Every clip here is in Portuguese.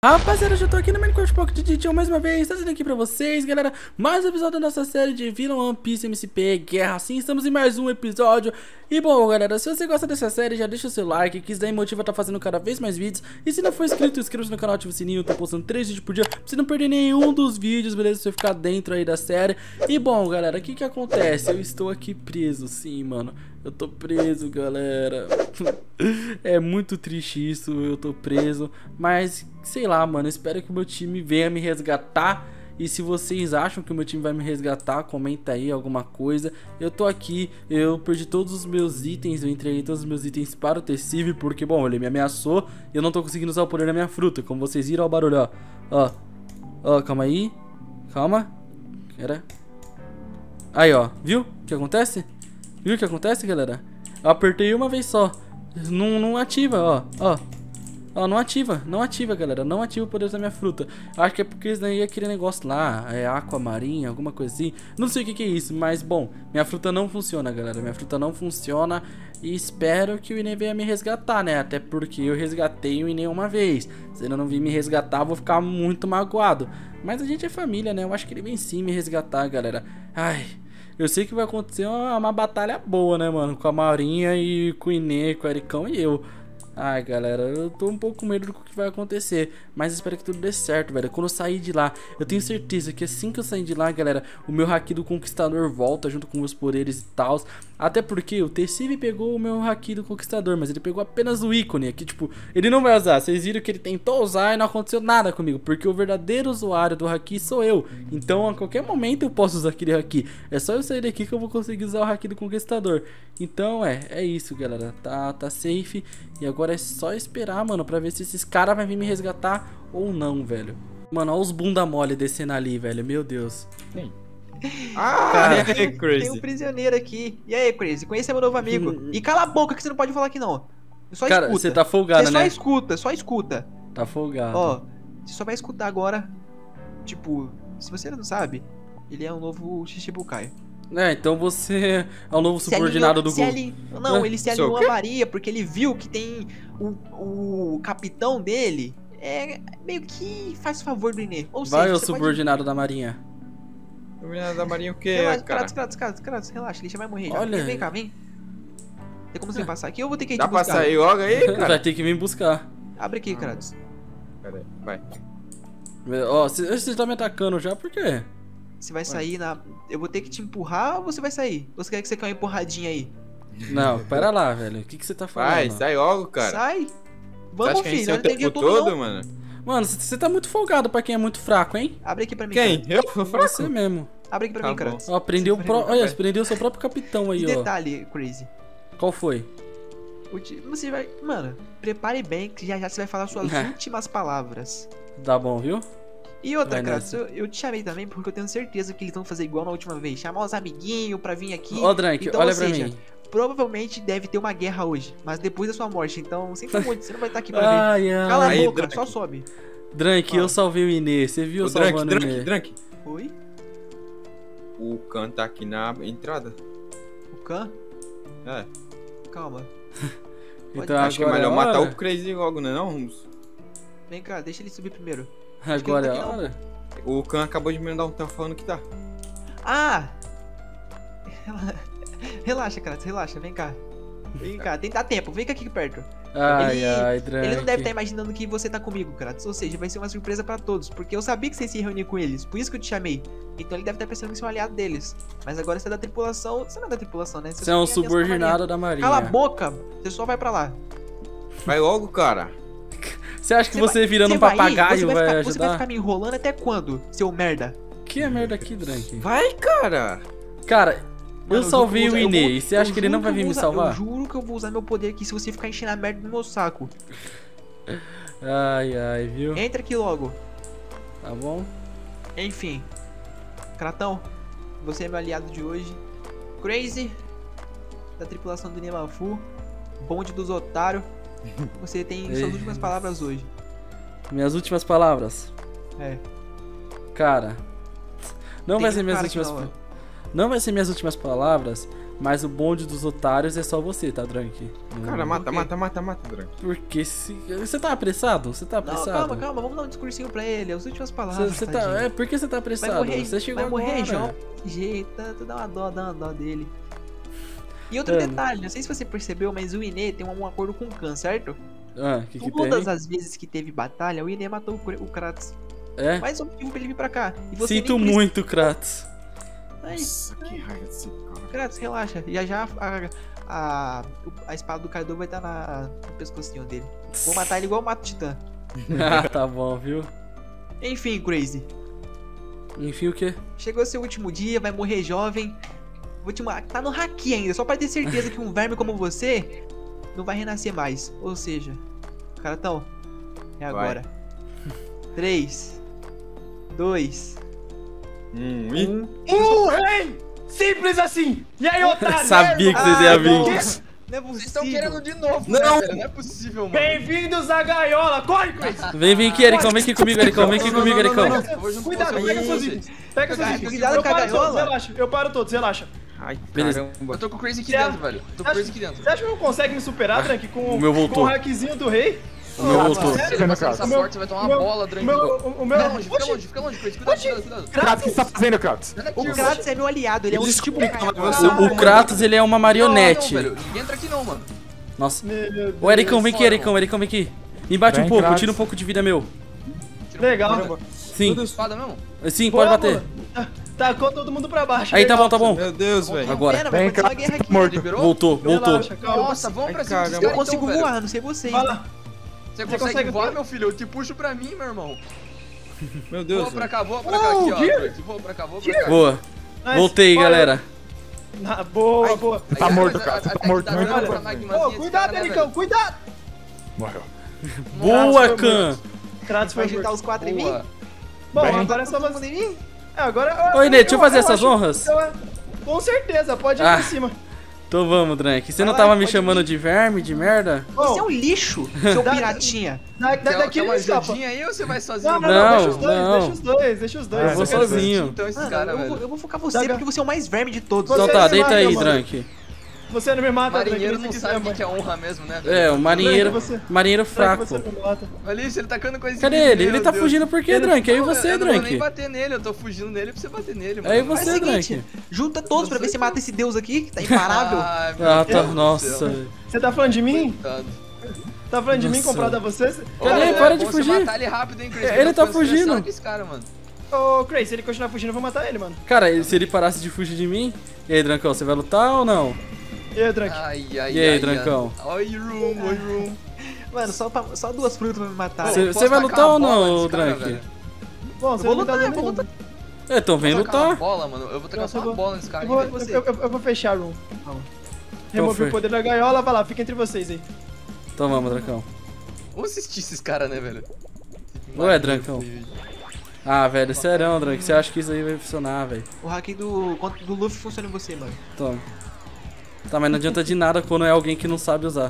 Rapaziada, eu já tô aqui no Minecraft Pocket Edition mais uma vez, trazendo aqui pra vocês, galera, mais um episódio da nossa série de Villain One Piece MCP Guerra. Sim, estamos em mais um episódio. E bom, galera, se você gosta dessa série, já deixa o seu like, que isso daí motiva a estar fazendo cada vez mais vídeos. E se não for inscrito, inscreva-se no canal, ativa o sininho, eu tô postando 3 vídeos por dia, pra você não perder nenhum dos vídeos, beleza? Pra você ficar dentro aí da série. E bom, galera, o que acontece? Eu estou aqui preso, sim, mano. Eu tô preso, galera. É muito triste isso, eu tô preso. Mas, sei lá, mano, espero que o meu time venha me resgatar. E se vocês acham que o meu time vai me resgatar, comenta aí alguma coisa. Eu tô aqui, eu perdi todos os meus itens, eu entreguei todos os meus itens para o Tessive, porque, bom, ele me ameaçou e eu não tô conseguindo usar o poder da minha fruta. Como vocês viram, ó o barulho, ó. Ó, calma aí. Calma. Era. Aí, ó, viu o que acontece? Viu o que acontece, galera? Eu apertei uma vez só. Não ativa, ó. Ó, não ativa, galera. Não ativa o poder da minha fruta. Acho que é porque isso daí é aquele negócio lá. É aqua marinha, alguma coisa assim. Não sei o que é isso, mas bom. Minha fruta não funciona, galera. Minha fruta não funciona. E espero que o Ine venha me resgatar, né? Até porque eu resgatei o Ine uma vez. Se ele não vir me resgatar, eu vou ficar muito magoado. Mas a gente é família, né? Eu acho que ele vem sim me resgatar, galera. Ai... Eu sei que vai acontecer uma batalha boa, né, mano? Com a Marinha e com o Ine, com o Ericão e eu. Ai, galera, eu tô um pouco com medo do que vai acontecer. Mas espero que tudo dê certo, velho. Quando eu sair de lá, eu tenho certeza que assim que eu sair de lá, galera, o meu haki do Conquistador volta junto com meus poderes e tal. Até porque o Tessive pegou o meu haki do Conquistador, mas ele pegou apenas o ícone aqui, tipo, ele não vai usar. Vocês viram que ele tentou usar e não aconteceu nada comigo, porque o verdadeiro usuário do haki sou eu. Então a qualquer momento eu posso usar aquele haki. É só eu sair daqui que eu vou conseguir usar o haki do Conquistador. Então é isso, galera. Tá safe. E agora é só esperar, mano, pra ver se esses caras vão vir me resgatar ou não, velho. Mano, olha os bunda mole descendo ali, velho. Meu Deus. Sim. Cara, Tem um prisioneiro aqui. E aí, Crazy? Conhece meu novo amigo. E cala a boca que você não pode falar aqui, não. Só cara, escuta. você tá folgado, né? Só escuta. Tá folgado. Ó, você só vai escutar agora. Tipo, se você não sabe, ele é um novo Shichibukai. É, então você é o novo subordinado do Goku. Não, ele se alinhou a Maria porque ele viu que tem o capitão dele. É meio que faz favor do Ine. Ou seja, vai o subordinado da Marinha. Subordinado da Marinha o que, cara? Relaxa, ele já vai morrer. Olha. Vem cá, vem. Tem como você passar aqui? Eu vou ter que ir te dá buscar. pra sair logo aí, cara? Vai ter que vir buscar. Abre aqui, Kratos. Pera aí, vai. Ó, você tá me atacando já, por quê? Você vai sair na... Eu vou ter que te empurrar ou você vai sair? Ou você quer que você quer uma empurradinha aí? Não, pera lá, velho. O que você tá falando? Vai, sai logo, cara. Sai. Você Vamos, acha que a gente filho. tem Não o tem dia tempo todo, todo, não. mano? Mano, você tá muito folgado pra quem é muito fraco, hein? Abre aqui pra mim, Quem? Kratos. Eu? Sou fraco? Você mesmo. Abre aqui pra Tá mim, bom. Kratos. Ó, prendeu Você prendeu seu próprio capitão aí, E ó. detalhe, Crazy. Qual foi? Você vai... Mano, prepare bem que já você vai falar suas últimas palavras. Tá bom, viu? E outra, Vai Kratos, nessa. eu te chamei também porque eu tenho certeza que eles vão fazer igual na última vez. Chamar os amiguinhos pra vir aqui. Ó, Drank, então, olha ou pra seja, mim. provavelmente deve ter uma guerra hoje, mas depois da sua morte. Então, sinto muito, você não vai estar aqui pra ver. Ai, Cala a ai. Aí, boca, Drank. só sobe. Drank, eu salvei o Ine. Você viu eu O Drank, salvando o Ine? Drank. Oi? O Khan tá aqui na entrada. O Khan? É. Calma. Então Acho que é agora melhor é matar hora. o Crazy logo, né não? Vem cá, deixa ele subir primeiro. Agora é Acho que a ele não tá hora? O Khan acabou de me mandar um tel falando que tá. Ah! Relaxa, Kratos, relaxa, vem cá. Vem cá, tem que dar tempo, vem cá aqui perto. Ai, ai, Drank. Ele não deve estar imaginando que você tá comigo, Kratos. Ou seja, vai ser uma surpresa pra todos. Porque eu sabia que você se ia reunir com eles. Por isso que eu te chamei. Então ele deve estar pensando que você é um aliado deles. Mas agora você é da tripulação. Você não é da tripulação, né? Você é um só tem aliança com a subordinado da Marinha. Marinha. Cala a boca! Você só vai pra lá. Vai logo, cara. Você acha que você virando um Você vai ir, papagaio você vai ficar, ajudar? Você vai ficar me enrolando até quando, seu merda? Que é merda aqui, Drank? Vai, cara. Cara, Mano, eu salvei o eu Ine. vou- E você acha que ele não vai vir me Eu salvar? juro que eu vou usar meu poder aqui se você ficar enchendo a merda no meu saco. Ai, ai, viu? Entra aqui logo. Tá bom? Enfim. Kratão, você é meu aliado de hoje. Crazy, da tripulação do Nemafu. Bonde dos otários. Você tem suas últimas palavras hoje. Minhas últimas palavras. É. Cara, não Tem vai um ser minhas cara aqui últimas na hora. não vai ser minhas últimas palavras, Mas o bonde dos otários é só você, tá, Drunk? Cara, mata, Drunk. Porque se... Você tá apressado? Você tá Não, apressado? calma, vamos dar um discursinho pra ele. As últimas palavras. Você tá... tadinho. Por que você tá apressado? Vai morrer, Você chegou vai morrer agora. jovem desse jeito, dá uma dó dele. E outro detalhe, não sei se você percebeu, mas o Ine tem um acordo com o Khan, certo? Que tem? Todas as vezes que teve batalha, o Ine matou o Kratos. É? Mais um motivo pra ele vir pra cá. E você Sinto nem precisa- muito, Kratos. Ai, Nossa, que raiva desse cara. Kratos, relaxa. Já a espada do Kaido vai estar no pescocinho dele. Vou matar ele igual eu mato o Titã. Tá bom, viu? Enfim, Crazy. Enfim, o quê? Chegou seu último dia, vai morrer jovem. Tá no haki ainda, só pra ter certeza que um verme como você não vai renascer mais. Ou seja, Caratão, é agora. 3, 2, E... Rei! Simples assim! E aí, otário? Sabia que vocês iam vir. Não é Vocês estão possível. querendo de novo, Não. né, velho? Não é possível, mano. Bem-vindos à gaiola! Corre, Chris! Vem aqui, Ericão. Vem aqui comigo, Ericão. Vem aqui comigo, Ericão. Eu vou junto com Cuidado, você, pega eu seus vou itens. Pega seus itens. Cuidado Eu com a paro todos, gaiola. relaxa. Eu paro todos, relaxa. Ai, Beleza. Eu caramba. tô com o Crazy aqui Você dentro, velho. Tô com o Crazy aqui dentro. Você acha que não consegue me superar, Drunk, com o meu voltou. com o hackzinho do rei? O meu voltou. Se você passar essa O meu- porta, você vai tomar o meu- uma bola, Drunk. o meu... Fica longe, Crazy. Cuidado. Kratos, o que você tá fazendo, Kratos? Sai daqui, O irmão. Kratos é meu aliado, ele é um tipo de O Kratos, ele é uma marionete. Não, velho. Ninguém entra aqui não, mano. Nossa. Meu Deus. Ô, Ericão, vem aqui, Ericão. Ericão, vem aqui. Me bate um Vem, pouco, Kratos. tira um pouco de vida meu. Tira Legal. velho. Sim, Tudo espada mesmo? sim, Boa, pode bater. boa. Tacou todo mundo pra baixo. Aí, tá legal. bom, tá bom. Meu Deus, velho. Agora. Pena, Vem, vai começar uma Kratos, guerra aqui. morto. Liberou? Voltou, voltou. Relaxa, calma. Nossa, vamos pra cima Ai, desses caramba. Eu caras consigo então, voar, velho. não sei vocês. Vai lá. Você consegue consegue voar, voar? meu filho? Eu te puxo pra mim, meu irmão. Meu Deus, Voa pra velho. cá aqui, ó. Drake. Voa pra cá. Boa. Nice. Voltei, Bora. galera. Boa, boa. Você tá morto, cara. Você tá morto. Não Ô, cuidado, Ericão, cuidado! Morreu. Boa, foi Khan. Kratos Vai foi juntar morto. os 4 em mim? Boa. Bom, Bem. agora é só Todo você. mundo em mim? É, agora... Ô, Inê, deixa eu fazer essas acho- honras. Com certeza, pode ir Ah. pra cima. Então vamos, Drank. Você não Vai lá, tava me pode chamando ir. de verme, de merda? Você é Bom, um lixo, seu piratinha. daqui Quer ele uma escapa. ajudinha aí ou você vai sozinho? Não, deixa os dois, não. deixa os dois, deixa os dois. Eu vou Só quero- sozinho. Então esses Mano, caras, eu, vou, velho. eu vou focar você Sabe- porque você é o mais verme de todos. Você Então tá, me deita mata, aí, mano. Drank. Você não me mata, Marinheiro Drake, não se sabe o quiser, que é honra mesmo, né? É, o marinheiro. Você- Marinheiro Drake, fraco. você não me mata. Olha isso, ele tacando coisa Cadê em mim, ele? Ele meu tá Deus. fugindo por quê, Drank? Aí Não, você, eu não vou nem Drank. bater nele, eu tô fugindo nele pra você bater nele, mano. Aí Faz você, o seguinte, Drank. junta todos pra ver se mata esse deus aqui, que tá imparável. Ai, meu Ah, Deus tá. do Nossa. céu. Você tá falando de mim? Coitado. Tá falando de mim Nossa. comprado a você? Cadê? Ô, Para é de bom você fugir. matar ele rápido, hein, Chris? Ele porque eu tá tô estressado fugindo. com esse cara, mano. Ô, Crazy, se ele continuar fugindo, eu vou matar ele, mano. Cara, se ele parasse de fugir de mim. E aí, Drancão, você vai lutar ou não? E aí, Drake? Ai, E aí, Drancão? Oi, room, oi, room. Mano, só 2 frutas pra me matar. Você- Posso vai tacar lutar uma ou não, bola nesse cara, Drank? velho? Bom, você vou não me dá lutar, dano eu vou nenhum. Então vem Vou tacar uma lutar. bola, mano. Eu vou tacar só uma bola nesse cara. Eu vou, hein, velho. eu vou fechar a room. Qual Remove foi? o poder da gaiola, vai lá, fica entre vocês aí. Então vamos, Drancão. Vamos assistir esses caras, né, velho? Ué, Drancão. Ah, velho, serão, Drank. Você acha que isso aí vai funcionar, velho? O hack do Luffy funciona em você, mano. Toma. Tá, mas não adianta de nada quando é alguém que não sabe usar.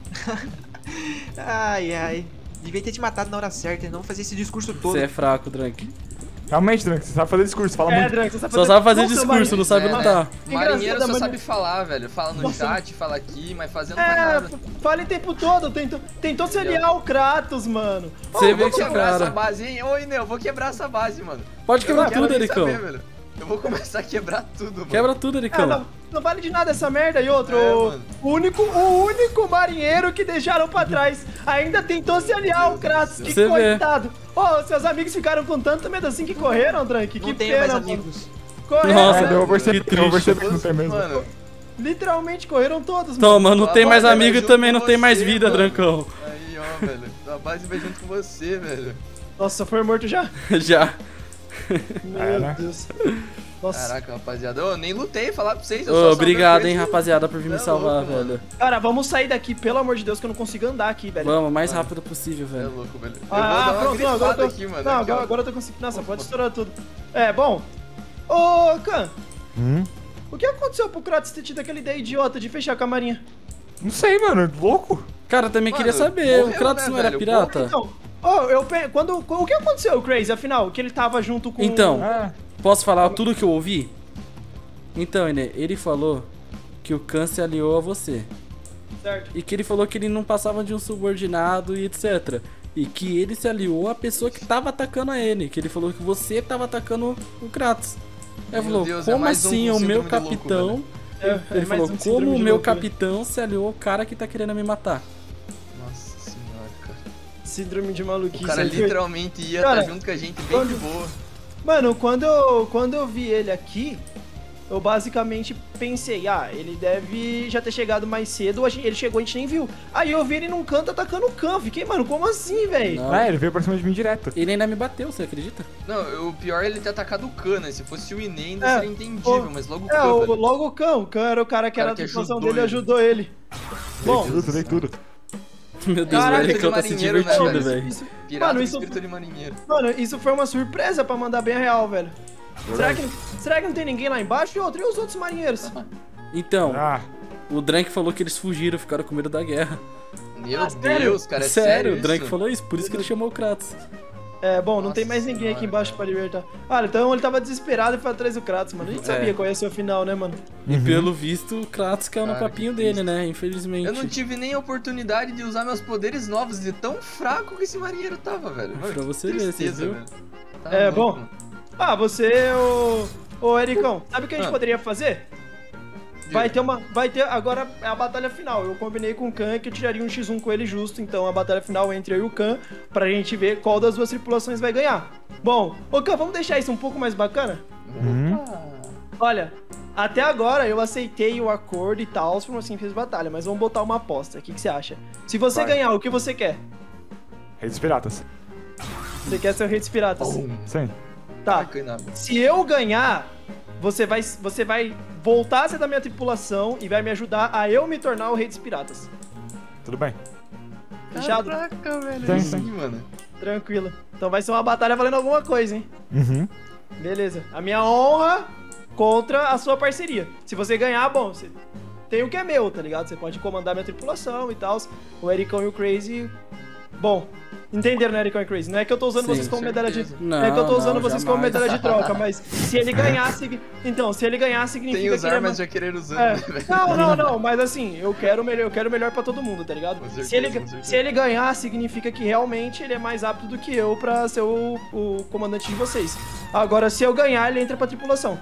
Ai, ai. Devia ter te matado na hora certa, não fazer esse discurso todo. Você é fraco, Drank. Realmente, Drake, você sabe fazer discurso, fala muito. Drake, você sabe Só sabe fazer Nossa, discurso, não sabe É, lutar. Marinheiro Engraçado, só mano. sabe falar, velho. Fala no Nossa. chat, fala aqui, mas fazendo não faz nada. fala o tempo todo, tentou se aliar ao Kratos, mano. Você Eu vê vou que quebrar essa cara. base, hein? Ô, Inê, eu vou quebrar essa base, mano. Pode quebrar Eu não tudo, quero nem Ericão. saber, velho. Eu vou começar a quebrar tudo, mano. Quebra tudo, Ah, Ericão. não vale de nada essa merda e outro. É, mano. o único marinheiro que deixaram pra trás ainda tentou se aliar ao Kratos. Que Você vê. coitado. Ô, seus amigos ficaram com tanto medo assim que correram, Drake. Não Que tenho pena, mais mano. amigos. Correram, Nossa, né? Eu vou perceber, que eu vou triste. perceber que não tem mesmo. Mano, Literalmente correram todos, mano. Toma, não tem mais Base amigo vai e junto também com não tem mais você, vida, mano. Drancão. Aí, ó, velho. A base vai junto com você, velho. Nossa, foi morto já? Já. Meu né? Deus. Nossa. Caraca, rapaziada. Eu nem lutei, falar pra vocês. Eu Ô, só obrigado, salvei hein, o Crazy. rapaziada, por vir me É salvar, louco, mano. velho. Cara, vamos sair daqui, pelo amor de Deus, que eu não consigo andar aqui, velho. Vamos, o mais rápido possível, É velho. louco, velho. Eu Ah, vou dar uma pronto, não, grifada agora eu tô... aqui, mano. Não, aqui, ó. agora eu tô conseguindo... Nossa, pode estourar tudo. É, bom. Ô, Khan, o que aconteceu pro Kratos ter tido aquela ideia idiota de fechar a camarinha? Não sei, mano, louco. Cara, também Mano, queria saber, o morreu, Kratos né, não era velho? pirata? Então, o que aconteceu, Crazy, afinal? Que ele tava junto com... Então, Ah, posso falar tudo que eu ouvi? Então, Inê, ele falou que o Khan se aliou a você. Certo. E que ele falou que ele não passava de um subordinado e etc. E que ele se aliou à pessoa que tava atacando a ele. Que ele falou que você tava atacando o Kratos. Aí ele Meu falou, Deus, é como mais um assim com o meu síndrome de louco, capitão... É Ele mais falou, um como síndrome o de meu loucura. capitão se aliou ao cara que tá querendo me matar. Nossa senhora, cara. Síndrome de maluquice. O cara aí foi- literalmente ia Cara, estar junto com a gente bem quando- de boa. Mano, quando eu vi ele aqui, eu basicamente pensei, ele deve já ter chegado mais cedo, ele chegou, a gente nem viu. Aí eu vi ele num canto atacando o Khan, fiquei, mano, como assim, velho? Não. É, ele veio pra cima de mim direto. Ele ainda me bateu, você acredita? Não, o pior é ele ter atacado o Khan, né? Se fosse o Ine ainda É, seria entendível, mas logo o Khan, velho. Logo o Khan era o cara que O cara era a que tripulação ajudou dele ele. ajudou ele. Bom, Dei tudo. Meu Deus, Caralho, o Ericão tá aquele se marinheiro, né, divertindo, velho? velho. Pirata Mano, do isso- espírito de marinheiro. mano, isso foi uma surpresa pra mandar bem a real, velho. Será que não tem ninguém lá embaixo? E outro, e os outros marinheiros? Então, Ah, o Drank falou que eles fugiram, ficaram com medo da guerra. Meu sério? Deus, cara, é sério, o isso? Drank falou isso, por isso que ele chamou o Kratos. É, bom, não Nossa tem mais ninguém aqui senhora, embaixo pra libertar. Ah, então ele tava desesperado e foi atrás do Kratos, mano. A gente É. sabia qual ia ser o final, né, mano? E pelo visto, o Kratos caiu no Cara, papinho que dele, triste. né? Infelizmente. Eu não tive nem a oportunidade de usar meus poderes novos, de tão fraco que esse marinheiro tava, velho. Mano, Pra que você ver, você tristeza, viu? velho. Tá É, louco, bom. mano. Ah, você, ô Ericão, sabe o que a gente poderia fazer? Vai ter, agora é a batalha final. Eu combinei com o Khan que eu tiraria um X1 com ele justo, então a batalha final entre eu e o Khan, pra gente ver qual das duas tripulações vai ganhar. Bom, ô Khan, vamos deixar isso um pouco mais bacana? Olha, até agora eu aceitei o acordo e tal por uma simples batalha, mas vamos botar uma aposta. O que você acha? Se você Vai. ganhar, o que você quer? Rei dos Piratas. Você quer ser o rei dos piratas? Sim. Tá. Marcou nada. Se eu ganhar, você vai voltar a ser da minha tripulação e vai me ajudar a eu me tornar o rei dos piratas. Tudo bem. Fechado? Caraca, velho. Sim, Aí sim. sim, mano. Tranquilo. Então vai ser uma batalha valendo alguma coisa, hein? Uhum. Beleza. A minha honra contra a sua parceria. Se você ganhar, bom, você tem o que é meu, tá ligado? Você pode comandar minha tripulação e tal. O Ericão e o Crazy. Bom, entenderam, né, Ericão e Crazy? Não é que eu tô usando Sim, vocês como medalha de. certeza. Não é que eu tô usando Não, vocês como jamais. medalha de troca, mas se ele ganhar, então, se ele ganhar, significa Tem os que ele é armas já querendo usar, É. né, velho? Não, mas assim, eu quero o melhor pra todo mundo, tá ligado? Com certeza, Se ele, com certeza. se ele ganhar, significa que realmente ele é mais apto do que eu pra ser o comandante de vocês. Agora, se eu ganhar, ele entra pra tripulação.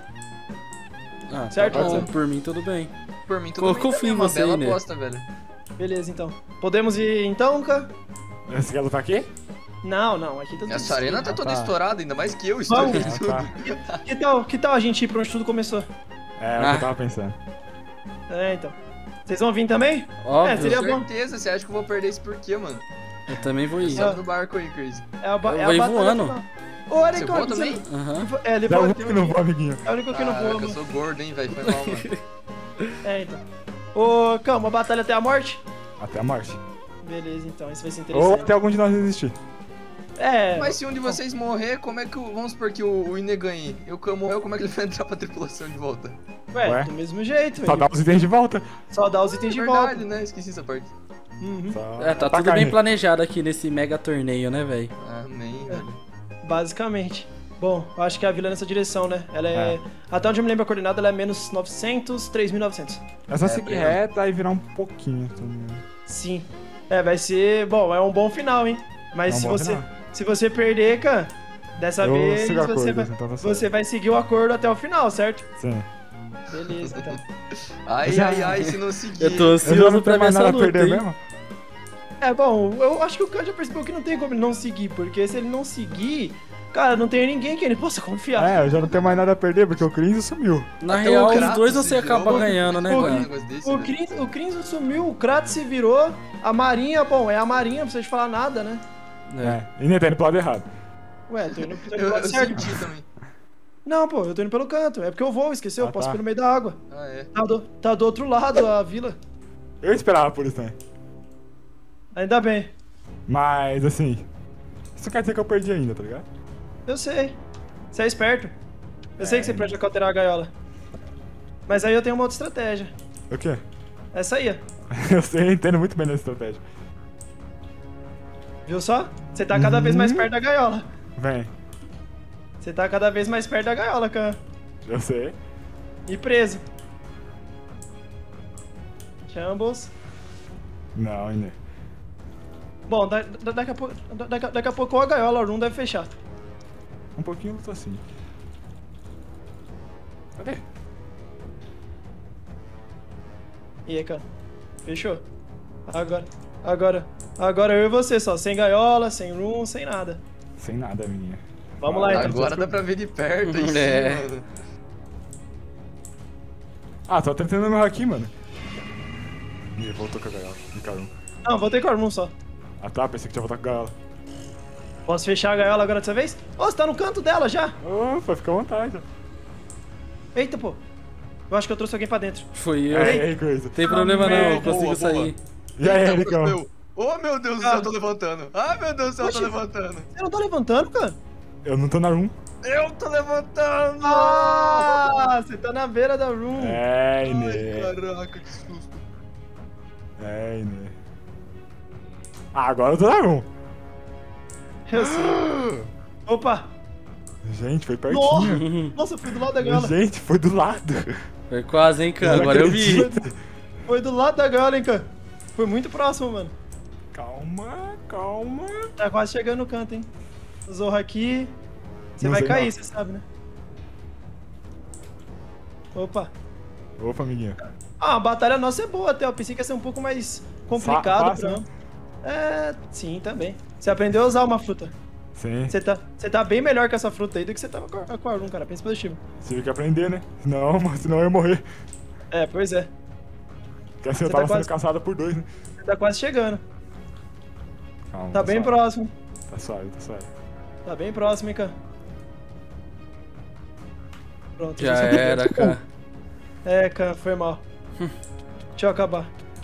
Ah, Certo? tá bom, por mim tudo bem. Por mim, tudo bem Confio também, em uma você, bela Ine. aposta, velho. Beleza, então. Podemos ir então, Ka? Você quer lutar aqui? Não, aqui tá tudo Essa arena tá toda tá. estourada, ainda mais que eu estourei Vamos. tudo. tá. Que tal a gente ir pra onde tudo começou? É, o que Ah. eu tava pensando. É, então. Vocês vão vir também? Óbvio, É, seria bom. Certeza, você acha que eu vou perder isso por quê, mano? eu também vou ir. Sobe no barco aí, Crazy. É a, Eu é a vou ir batalha voando. final. Ô, Você Ericão, voa também? Aham. É, ele Dá voa. um que não vou, amiguinho. É o único que não voa, Caraca, eu mano. sou gordo, hein, velho. Foi mal, mano. É, então. Ô, calma, uma batalha até a morte? Até a morte. Beleza, então, isso vai ser Ou interessante. até algum de nós existir. É, Mas se um de vocês morrer, como é que vamos supor que o Ine ganhe? E o Khan morreu, como é que ele vai entrar pra tripulação de volta? Ué? do mesmo jeito, Só ele dá os itens de volta. só dá os itens de Verdade, volta. né? Esqueci essa parte. Uhum, Só É, tá atacar tudo bem ele. planejado aqui nesse mega torneio, né, velho? Amém, velho. basicamente. Bom, eu acho que a vila é nessa direção, né? Ela é... Até onde eu me lembro a coordenada, ela é menos 900, 3.900. É só É, seguir Breno. reta e virar um pouquinho. Sim. É, vai ser... Bom, é um bom final, hein? Mas É um se bom você... final. Se você perder, cara, dessa Eu vez sigo a você, acordo, vai, então tá certo. você vai seguir o acordo até o final, certo? Sim. Beleza, então. Ai, Já- ai, ai, se não seguir. Eu tô Eu já não ansioso pra tenho ver mais essa nada a luta, perder hein? mesmo. É, bom, eu acho que o Khan já percebeu que não tem como ele não seguir, porque se ele não seguir, cara, não tem ninguém que ele possa confiar. É, eu já não tenho mais nada a perder, porque o Crinzo sumiu. Na Até real, o os Kratos dois se você virou, acaba mano. ganhando, né, O cara? Um negócio desse, velho. O Crinzo sumiu, o Kratos se virou, a Marinha, bom, é a Marinha, não precisa de falar nada, né? É. E nem tá indo pro lado errado. Ué, tô indo pro Eu lado certo. senti também. Não, pô, eu tô indo pelo canto, é porque eu vou, esqueceu, Ah, eu posso tá. ir no meio da água. Ah, é. Tá do outro lado a vila. Eu esperava por isso também. Ainda bem, Mas, assim... Isso não quer dizer que eu perdi ainda, tá ligado? eu sei. Você é esperto. Eu sei que você pode cauterar a gaiola. Mas aí eu tenho uma outra estratégia. O quê? Essa aí, ó. Eu sei, eu entendo muito bem dessa estratégia. Viu só? Você tá cada vez mais Uhum. perto da gaiola. Vem. Você tá cada vez mais perto da gaiola, Khan. Eu sei. E preso. Shambles. Não, Ine. Bom, daqui a pouco a gaiola Room deve fechar. Um pouquinho luta assim. Cadê? E aí, cara? Fechou? Agora eu e você só. Sem gaiola, sem room, sem nada. Sem nada, menina. Vamos lá, então. Agora dá pra ver de perto aí, É. sim, mano. Ah, tô tentando meu aqui, mano. Ih, voltou com a gaiola. Me caiu. Não, voltei com a room só. Ah tá, pensei que tinha voltado com a gaiola. Posso fechar a gaiola agora dessa vez? Ô, você tá no canto dela já. Opa, fica à vontade. Eita, pô. Eu acho que eu trouxe alguém pra dentro. Fui eu. É, coisa. Tem problema não, eu Boa, consigo boa. sair. E aí, Eita, Ericão? Oh, meu Deus do céu, eu tô levantando. Ah, meu Deus do céu, eu tô Oxi. levantando. Você não tá levantando, cara? Eu não tô na room. Eu tô levantando! Ah, você tá na beira da room. É, Ai, Ine. caraca, que susto. É, Ine. Ah, agora eu tô na room. Eu sei. Opa. Gente, foi pertinho. Nossa, foi do lado da gaiola. Gente, foi do lado. Foi quase, hein, cara. não Agora eu vi. acredito. Foi do lado da gaiola, hein, cara. Foi muito próximo, mano. Calma, calma. Tá quase chegando no canto, hein. Zorro aqui. Você Não vai sei cair, não. você sabe, né? Opa. Opa, amiguinho. Ah, a batalha nossa é boa até. Eu pensei que ia ser um pouco mais complicado Fácil, pra... né? É, sim, também. Você aprendeu a usar uma fruta. Sim. Você tá bem melhor com essa fruta aí do que você tava com a Room, cara. Pensa positivo. Tive que aprender, né? Senão eu ia morrer. É, pois é. Porque assim eu Você tava tá sendo quase- caçado por 2, né? Você tá quase chegando. Calma. Tá bem suave. próximo. Tá suave, tá suave. Tá bem próximo, hein, cara. Pronto. Já era, cara. É, cara, foi mal. Deixa eu acabar.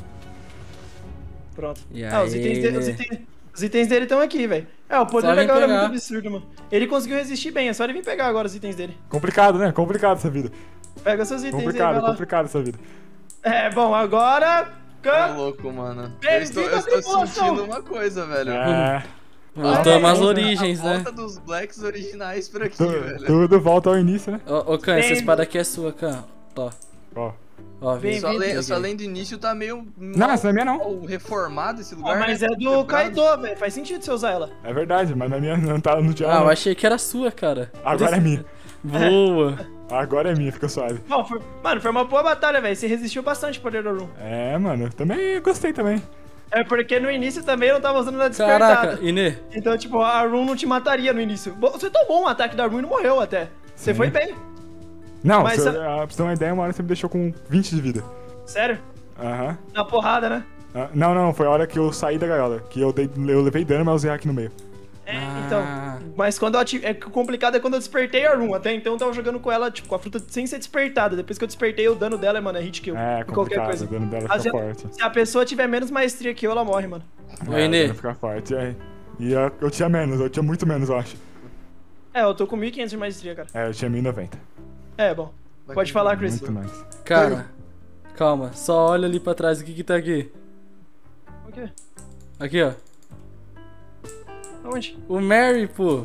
Pronto. E Ah, os aí, itens, né? os itens dele estão aqui, velho. É, o poder Só da vem galera é pegar. muito absurdo, mano. Ele conseguiu resistir bem, é só ele vir pegar agora os itens dele. Complicado, né? Complicado essa vida. Pega seus itens aí, Complicado, vai lá. complicado essa vida. É, bom, agora... Tá louco, mano. Eu Bem-vindo estou à tripulação. sentindo uma coisa, velho. É. Voltamos às Olha aí, origens, A né? volta dos Blacks originais por aqui, Tu- velho. Tudo volta ao início, né? Ô, Khan, essa Bem- espada aqui é sua, Khan. Ó, Ó. ó, vem. Bem- Só além do início tá meio Não, essa não é minha, não. mal reformado esse Ó, lugar, mas né? é do Quebrado. Kaido, velho. Faz sentido você usar ela. É verdade, mas na minha não tá no dia. Ah, eu não. achei que era sua, cara. Agora é minha. Boa. Agora é minha, fica suave. Bom, mano, foi uma boa batalha, velho. Você resistiu bastante ao poder da Room. É, mano, também gostei também. É porque no início também eu não tava usando ela despertada. Caraca, Inê. Então, tipo, a Room não te mataria no início. Você tomou um ataque da Room e não morreu até. Você Sim. foi bem. Não, Mas pra você ter uma ideia, uma hora você me deixou com 20 de vida. Sério? Aham. Na porrada, né? Ah, não, foi a hora que eu saí da gaiola. Que eu levei dano, mas usei aqui no meio. É, Ah. então. Mas quando eu ativei. É que o complicado é quando eu despertei a Room. Até então eu tava jogando com ela, tipo, com a fruta sem ser despertada. Depois que eu despertei, o dano dela, mano, é hit kill. É, Em qualquer complicado, coisa. o dano dela Mas fica se- forte. Se a pessoa tiver menos maestria que eu, ela morre, mano. Oi, Inê. O dano fica forte, é. E eu tinha menos, eu tinha muito menos, eu acho. É, eu tô com 1500 de maestria, cara. É, eu tinha 1090. É, bom. Pode falar, Chris. Muito mais. Cara, calma. Só olha ali pra trás. O que que tá aqui? O quê? Aqui, ó. Aonde? O Mary, pô.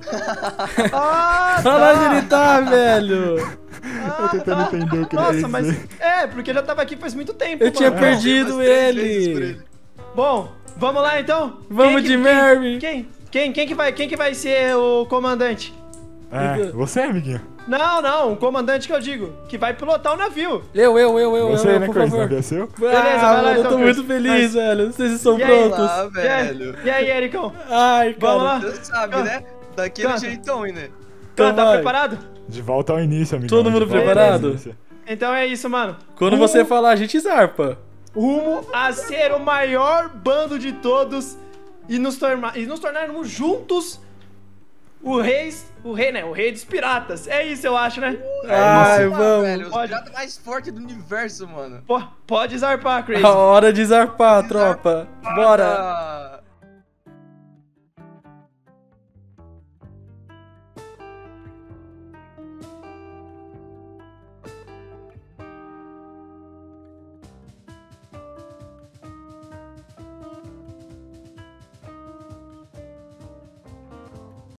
Ah, Olha onde ele tá, velho. Eu tentando entender o que ele Nossa, ia mas. dizer. É, porque ele já tava aqui faz muito tempo. Eu tinha mano. perdido Umas 3 vezes por ele. ele. Bom, vamos lá então? Vamos de Mary. Quem que vai ser o comandante? É, você, amiguinho. Não, o comandante que eu digo, que vai pilotar o navio. Eu, Você, né, por Chris? favor. Não é seu? Beleza, vai lá mano, eu então, tô Chris. muito feliz, Mas- velho. Não sei se estão E aí, prontos. Ah, velho. E aí, Ericão? Ai, cara. Vamos lá? Você sabe, Canta. né? Daquele Canta. jeitão, né? Então Tá vai. preparado? De volta ao início, amiguinho. Todo mundo De volta ao preparado? início. Então é isso, mano. Quando você falar, a gente zarpa. Rumo a ser o maior bando de todos e nos tornarmos juntos o rei, né? O rei dos piratas. É isso, eu acho, né? Ai, Ah, vamos. velho, os Pode. piratas mais fortes do universo, mano. Pode zarpar, Crazy. A hora de zarpar, tropa. Bora. Ah,